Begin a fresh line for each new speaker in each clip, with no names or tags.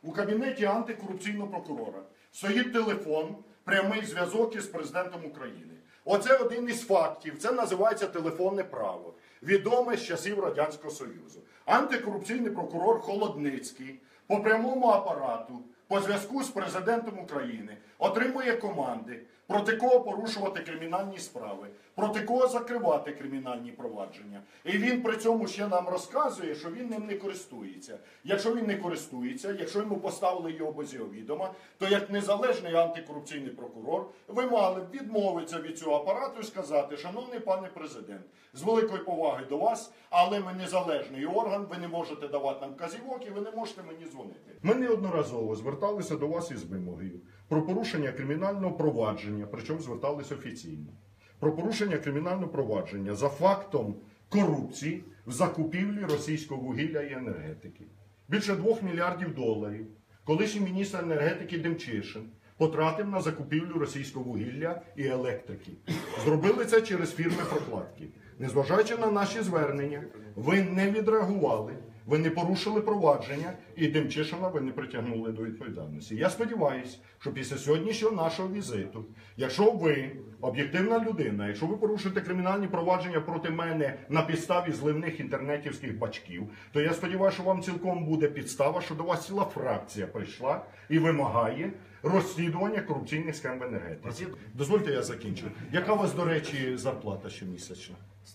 У кабінеті антикорупційного прокурора стоїть телефон, прямий зв'язок із президентом України. Оце один із фактів, це називається телефонне право, відоме з часів Радянського Союзу. Антикорупційний прокурор Холодницький по прямому апарату, по зв'язку з президентом України отримує команди, проти кого порушувати кримінальні справи, проти кого закривати кримінальні провадження. І він при цьому ще нам розказує, що він ним не користується. Якщо він не користується, якщо йому поставили його без його відома, то як незалежний антикорупційний прокурор ви мали б відмовитися від цього апарату і сказати: шановний пане президент, з великою повагою до вас, але ми незалежний орган, ви не можете давати нам вказівок і ви не можете мені дзвонити. Ми неодноразово зверталися до вас із вимогою про порушення кримінального провадження, причому зверталися офіційно, про порушення кримінального провадження за фактом корупції в закупівлі російського вугілля і енергетики. Більше 2 мільярдів доларів колишній міністр енергетики Демчишин потратив на закупівлю російського вугілля і електрики. Зробили це через фірми прокладки. Незважаючи на наші звернення, ви не відреагували, ви не порушили провадження і Демчишина ви не притягнули до відповідальності. Я сподіваюся, що після сьогоднішнього нашого візиту, якщо ви, об'єктивна людина, якщо ви порушите кримінальні провадження проти мене на підставі зливних інтернетівських бачків, то я сподіваюся, що вам цілком буде підстава, що до вас ціла фракція прийшла і вимагає розслідування корупційних схем в енергетиці. Дозвольте, я закінчу. Яка у вас, до речі, зарплата щомісячна?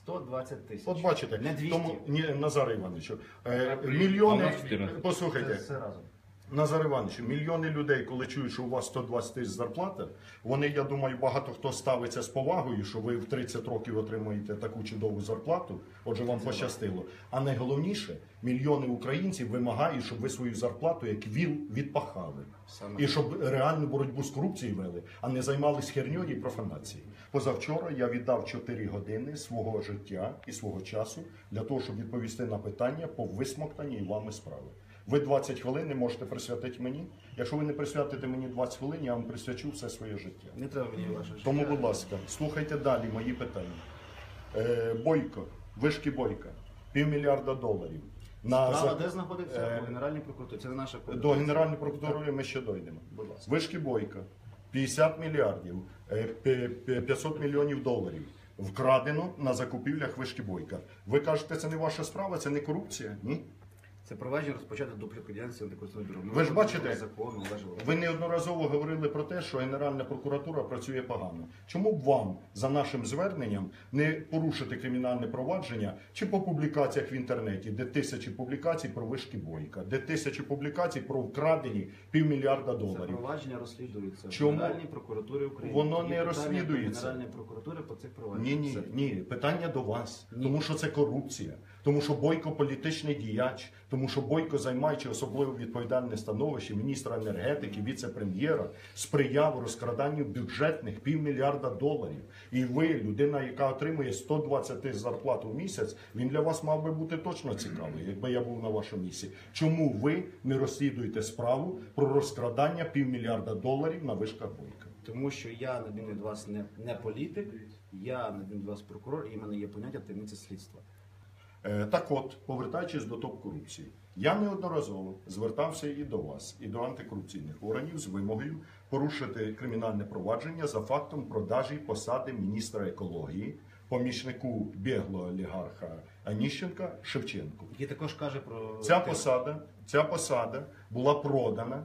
120 тисяч.
От бачите,
не 200.
тому, Назаре Івановичу, мільйони, послухайте,
Це все разом.
Назар Іванович, мільйони людей, коли чують, що у вас 120 тисяч зарплата, вони, я думаю, багато хто ставиться з повагою, що ви в 30 років отримуєте таку чудову зарплату, отже, вам пощастило. А найголовніше, мільйони українців вимагають, щоб ви свою зарплату, як віл, відпахали. І щоб реальну боротьбу з корупцією вели, а не займались херньою і профанацією. Позавчора я віддав 4 години свого життя і свого часу для того, щоб відповісти на питання по висмоктаній вами справи. Ви 20 хвилин не можете присвятити мені. Якщо ви не присвятите мені 20 хвилин, я вам присвячу все своє життя.
Не треба мені ваше життя.
Тому, будь ласка, слухайте далі мої питання. Бойко, вишки Бойка, $500 мільярда.
Справа де знаходиться? У Генеральній прокуратурі. Це не наша прокуратура.
До Генеральної прокуратури ми ще дійдемо.
Будь ласка.
Вишки Бойка, 50 мільярдів, 500 мільйонів доларів вкрадено на закупівлях вишки Бойка. Ви кажете, це не ваша справа, це не корупція? Ні?
Це провадження розпочати дублікацію діяльності антикорупційного бюро.
Ви ж бачите,
закону,
ви неодноразово говорили про те, що Генеральна прокуратура працює погано. Чому б вам, за нашим зверненням, не порушити кримінальне провадження чи по публікаціях в інтернеті, де тисячі публікацій про вишки Бойка, де тисячі публікацій про вкрадені $500 мільярда.
Це провадження розслідується
Чому?
в Генеральній прокуратурі України.
Воно
Є
не
питання
розслідується.
до Генеральної прокуратури по цих провадженнях.
Ні, питання до вас. Тому що це корупція. Тому що Бойко політичний діяч. Тому що Бойко, займаючи особливо відповідальне становище міністра енергетики, віце-прем'єра, сприяв розкраданню бюджетних $500 мільярда. І ви, людина, яка отримує 120 тисяч зарплату в місяць, він для вас мав би бути точно цікавий, якби я був на вашому місці. Чому ви не розслідуєте справу про розкрадання $500 мільярда на вишках Бойка?
Тому що я, на відміну від вас, не політик, я, на відміну від вас, прокурор, і в мене є поняття таємниці слідства.
Так от, повертаючись до топ-корупції, я неодноразово звертався і до вас, і до антикорупційних органів з вимогою порушити кримінальне провадження за фактом продажі посади міністра екології, помічнику біглого олігарха Аніщенка Шевченку.
Який також каже про...
Ця посада була продана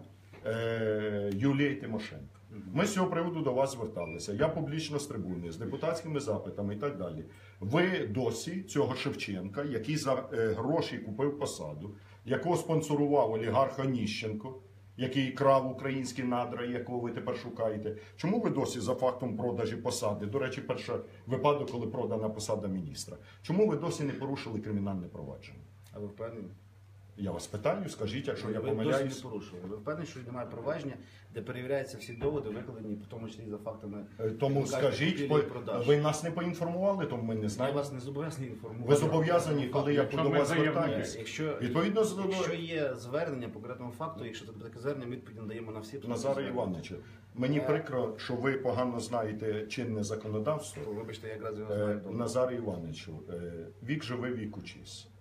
Юлії Тимошенко. Ми з цього приводу до вас зверталися. Я публічно з трибуни, з депутатськими запитами і так далі. Ви досі цього Шевченка, який за гроші купив посаду, якого спонсорував олігарх Аніщенко, який крав українські надра, якого ви тепер шукаєте. Чому ви досі за фактом продажі посади, до речі, перший випадок, коли продана посада міністра, чому ви досі не порушили кримінальне провадження?
А ви впевнені?
Я вас питаю, скажіть, якщо я
Ви
помиляюсь.
досі не порушили. Ви впевнені, що немає провадження, де перевіряються всі доводи, викладені, в тому числі за фактами...
Тому скажіть, ви нас не поінформували, тому ми не
Я
знаємо.
вас не зобов'язаний інформувати.
Ви зобов'язані, коли я до вас звертаюся.
Якщо є звернення по конкретному факту, якщо це таке звернення, ми відповідь надаємо на всі.
Назаре Івановичу, мені прикро, що ви погано знаєте чинне законодавство.
Вибачте, я якраз його знаю добре.
Назаре Івановичу, вік живи, вік учись.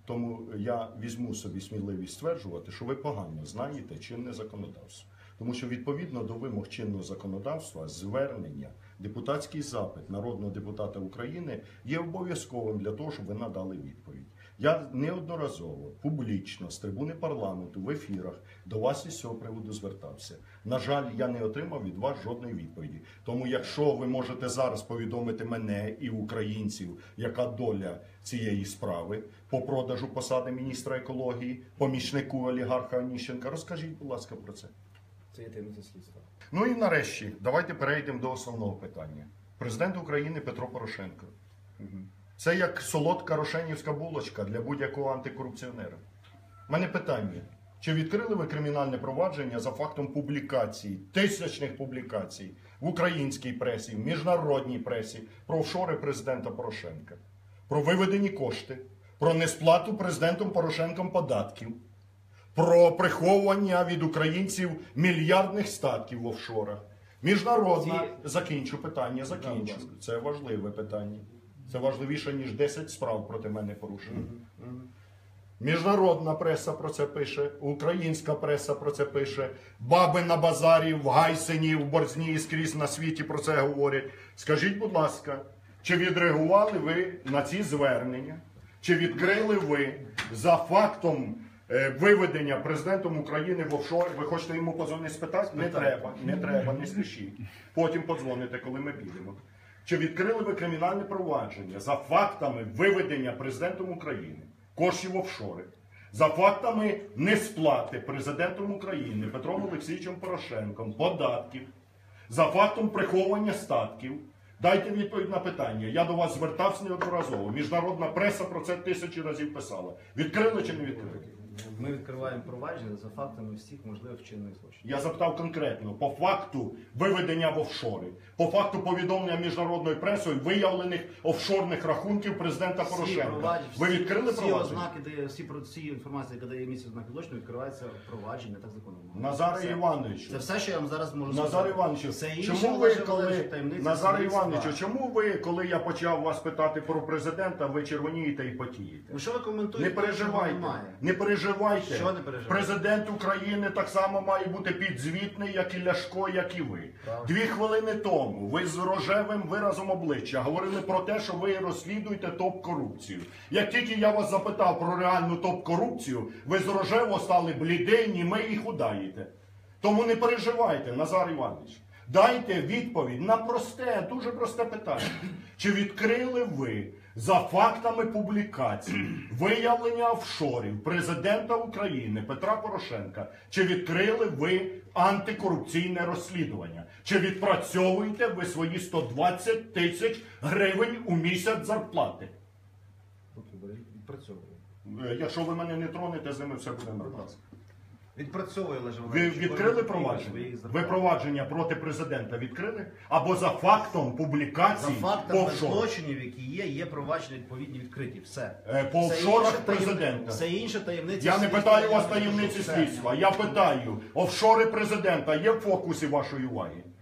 Тому я візьму собі сміливість стверджувати, що ви погано знаєте чинне законодавство. Тому що відповідно до вимог чинного законодавства звернення, депутатський запит народного депутата України є обов'язковим для того, щоб ви надали відповідь. Я неодноразово, публічно, з трибуни парламенту, в ефірах до вас із цього приводу звертався. На жаль, я не отримав від вас жодної відповіді. Тому якщо ви можете зараз повідомити мене і українців, яка доля цієї справи по продажу посади міністра екології, помічнику олігарха Оніщенка, розкажіть, будь ласка, про це.
Це є таємниця слідства.
Ну і нарешті, давайте перейдемо до основного питання. Президент України Петро Порошенко. Це як солодка рошенівська булочка для будь-якого антикорупціонера. У мене питання. Чи відкрили ви кримінальне провадження за фактом публікацій, тисячних публікацій в українській пресі, в міжнародній пресі про офшори президента Порошенка, про виведені кошти, про несплату президентом Порошенком податків, про приховування від українців мільярдних статків в офшорах? Міжнародна, закінчу питання, закінчу. Це важливе питання. Це важливіше, ніж 10 справ проти мене порушено. Міжнародна преса про це пише, українська преса про це пише, баби на базарі, в Гайсині, в Борзні і скрізь на світі про це говорять. Скажіть, будь ласка, чи відреагували ви на ці звернення? Чи відкрили ви за фактом виведення президентом України в офшор? Ви хочете йому подзвонити спитати? Не треба, не спішіть. Потім подзвоните, коли ми підемо. Чи відкрили ви кримінальне провадження за фактами виведення президентом України коштів в офшори, за фактами несплати президентом України Петром Олексійовичем Порошенком податків, за фактом приховування статків? Дайте відповідь на питання. Я до вас звертався неодноразово. Міжнародна преса про це тисячі разів писала. Відкрили чи не відкрили?
Ми відкриваємо провадження за фактами всіх можливих вчинених злочинів.
Я запитав конкретно, по факту виведення в офшори, по факту повідомлення міжнародною пресою виявлених офшорних рахунків президента Порошенка. Ви відкрили
всі
провадження?
ознаки, де всі інформації, яка дає місце ознаки злочину, відкривається провадження, так законно.
Назаре Івановичу,
Це все, що я вам зараз можу сказати.
Назар Івановичу,
Це інше
чому ви,
ваше
коли
належить таємниця
Назар
слідства.
Івановичу, чому ви, коли я почав вас питати про президента, ви червонієте і потієте?
Ну що ви коментуєте?
Не переживайте, не переживайте.
Що не переживайте?
Президент України так само має бути підзвітний, як і Ляшко, як і ви.
Правда.
2 хвилини тому ви з рожевим виразом обличчя говорили про те, що ви розслідуєте топ-корупцію. Як тільки я вас запитав про реальну топ-корупцію, ви з рожево стали блідий, німий і худаєте. Тому не переживайте, Назар Іванович. Дайте відповідь на просте, дуже просте питання. Чи відкрили ви за фактами публікацій виявлення офшорів президента України Петра Порошенка, чи відкрили ви антикорупційне розслідування? Чи відпрацьовуєте ви свої 120 тисяч гривень у місяць зарплати?
Відпрацьовує.
Якщо ви мене не тронете, з ними все буде нормально.
Відпрацьовує, Олеже
Ви
Валерійович.
відкрили провадження? Ви провадження проти президента відкрили? Або за фактом
За
публікацій по
фактами
офшорах?
злочинів, які є провадження відповідні відкриті. Все.
По
Все
офшорах
інше
президента.
Все інше таємниці.
Я не
слідства,
питаю вас
я
таємниці
все.
слідства. Я питаю, офшори президента є в фокусі вашої уваги?